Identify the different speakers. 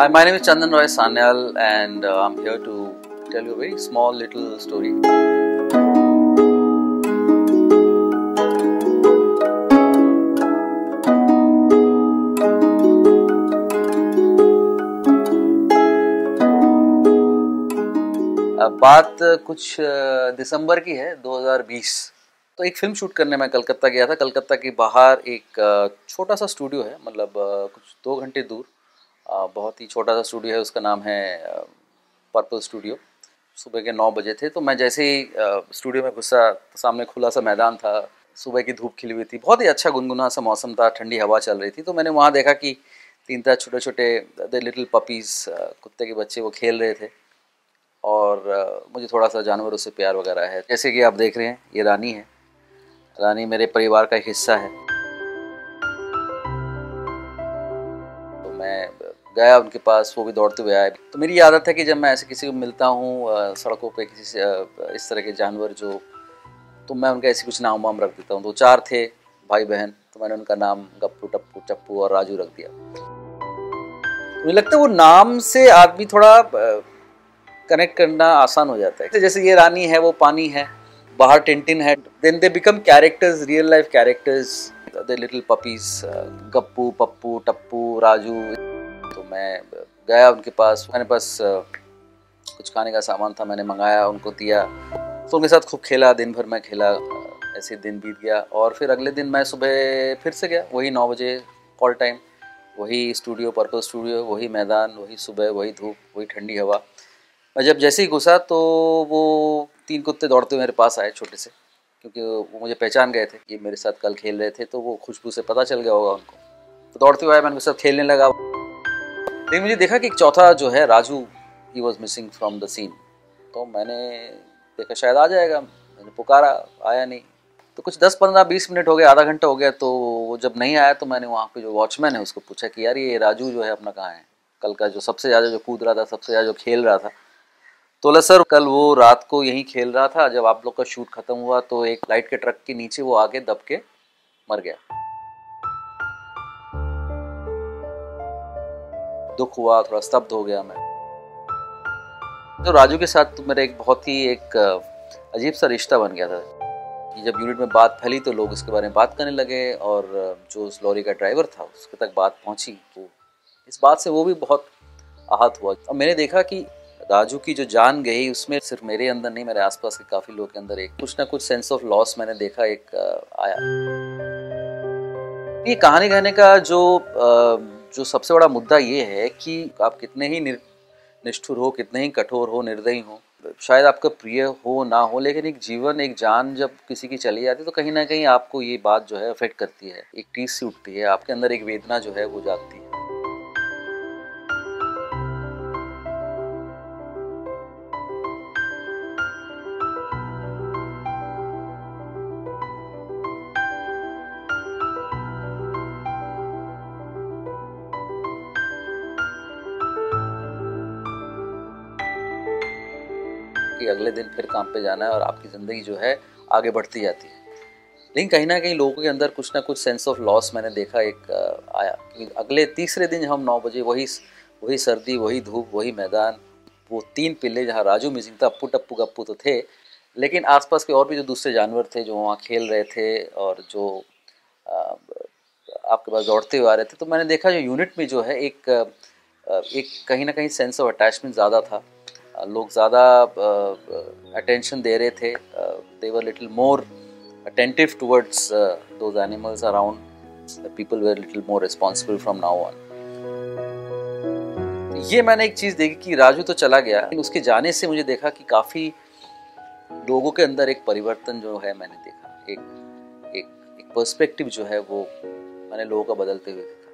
Speaker 1: Hi, my name is Chandan Roy Sanyal and I'm here to tell you a very small little story. बात कुछ दिसंबर की है 2020। तो एक फिल्म शूट करने मैं कलकत्ता गया था। कलकत्ता के बाहर एक छोटा सा स्टूडियो है, मतलब कुछ 2 घंटे दूर बहुत ही छोटा सा स्टूडियो है। उसका नाम है पर्पल स्टूडियो। सुबह के 9 बजे थे, तो मैं जैसे ही स्टूडियो में घुसा तो सामने खुला सा मैदान था। सुबह की धूप खिली हुई थी, बहुत ही अच्छा गुनगुना सा मौसम था, ठंडी हवा चल रही थी। तो मैंने वहाँ देखा कि 3-4 छोटे छोटे द लिटिल पपीज़, कुत्ते के बच्चे, वो खेल रहे थे। और मुझे थोड़ा सा जानवरों से प्यार वगैरह है। जैसे कि आप देख रहे हैं, ये रानी है। रानी मेरे परिवार का एक हिस्सा है। तो मैं गया उनके पास, वो भी दौड़ते हुए आए। तो मेरी आदत है कि जब मैं ऐसे किसी को मिलता हूँ सड़कों पे, किसी से इस तरह के जानवर जो, तो मैं उनका ऐसे कुछ नाम वाम रख देता हूँ। तो 4 थे भाई बहन, तो मैंने उनका नाम गप्पू, टप्पू, चप्पू और राजू रख दिया। मुझे लगता है वो नाम से आदमी थोड़ा कनेक्ट करना आसान हो जाता है। जैसे ये रानी है, वो पानी है, बाहर टिनटिन है। Then they become characters, real life characters, the little puppies, Gappu, Pappu, Tappu, Raju. तो मैं गया उनके पास। मेरे पास कुछ खाने का सामान था, मैंने मंगाया, उनको दिया। तो उनके साथ खूब खेला, दिन भर मैं खेला। ऐसे दिन बीत गया और फिर अगले दिन मैं सुबह फिर से गया, वही 9 बजे कॉल टाइम, वही स्टूडियो, पर्पल स्टूडियो, वही मैदान, वही सुबह, वही धूप, वही ठंडी हवा। मैं जब जैसे ही घुसा तो वो 3 कुत्ते दौड़ते हुए मेरे पास आए, छोटे से, क्योंकि वो मुझे पहचान गए थे। ये मेरे साथ कल खेल रहे थे, तो वो खुशबू से पता चल गया होगा उनको। तो दौड़ते हुए आए, मैंने उनके साथ खेलने लगा। लेकिन मुझे देखा कि एक चौथा जो है Raju, he was missing from the scene. तो मैंने देखा शायद आ जाएगा, मैंने पुकारा, आया नहीं। तो कुछ 10-15-20 मिनट हो गए, आधा घंटा हो गया। तो वो जब नहीं आया तो मैंने वहाँ पे जो वॉचमैन है उसको पूछा कि यार ये राजू जो है अपना कहाँ है, कल का जो सबसे ज़्यादा जो कूद रहा था, सबसे ज़्यादा जो खेल रहा था। तो बोला सर कल वो रात को यहीं खेल रहा था, जब आप लोग का शूट खत्म हुआ तो एक लाइट के ट्रक के नीचे वो आके दब के मर गया। दुख हुआ, थोड़ा स्तब्ध हो गया मैं। तो राजू के साथ तो मेरा एक बहुत ही एक अजीब सा रिश्ता बन गया था कि जब यूनिट में बात फैली तो लोग इसके बारे में बात करने लगे, और जो उस लॉरी का ड्राइवर था उसके तक बात पहुंची। तो इस बात से वो भी बहुत आहत हुआ। और मैंने देखा कि राजू की जो जान गई, उसमें सिर्फ मेरे अंदर नहीं, मेरे आसपास के काफ़ी लोगों के अंदर एक कुछ ना कुछ सेंस ऑफ लॉस मैंने देखा, एक आया। ये कहानी कहने का जो सबसे बड़ा मुद्दा ये है कि आप कितने ही निष्ठुर हो, कितने ही कठोर हो, निर्दयी हो, शायद आपका प्रिय हो ना हो, लेकिन एक जीवन, एक जान जब किसी की चली जाती है तो कहीं ना कहीं आपको ये बात जो है अफेक्ट करती है। एक टीस सी उठती है, आपके अंदर एक वेदना जो है वो जागती है। कि अगले दिन फिर काम पे जाना है और आपकी ज़िंदगी जो है आगे बढ़ती जाती है। लेकिन कहीं ना कहीं लोगों के अंदर कुछ ना कुछ सेंस ऑफ लॉस मैंने देखा एक आया कि अगले तीसरे दिन हम 9 बजे, वही सर्दी, वही धूप, वही मैदान, वो 3 पिल्ले, जहाँ राजू मिसिंग था, अप्पू, टप्पू, गप्पू तो थे, लेकिन आसपास के और भी जो दूसरे जानवर थे जो वहाँ खेल रहे थे और जो अ, आपके पास दौड़ते हुए आ रहे थे। तो मैंने देखा जो यूनिट में जो है एक कहीं ना कहीं सेंस ऑफ अटैचमेंट ज़्यादा था। लोग ज़्यादा अटेंशन दे रहे थे। They were little more attentive towards those animals around. The people were little more responsible from now on. ये मैंने एक चीज़ देखी कि राजू तो चला गया, लेकिन उसके जाने से मुझे देखा कि काफ़ी लोगों के अंदर एक परिवर्तन जो है मैंने देखा। एक पर्सपेक्टिव जो है वो मैंने लोगों का बदलते हुए देखा।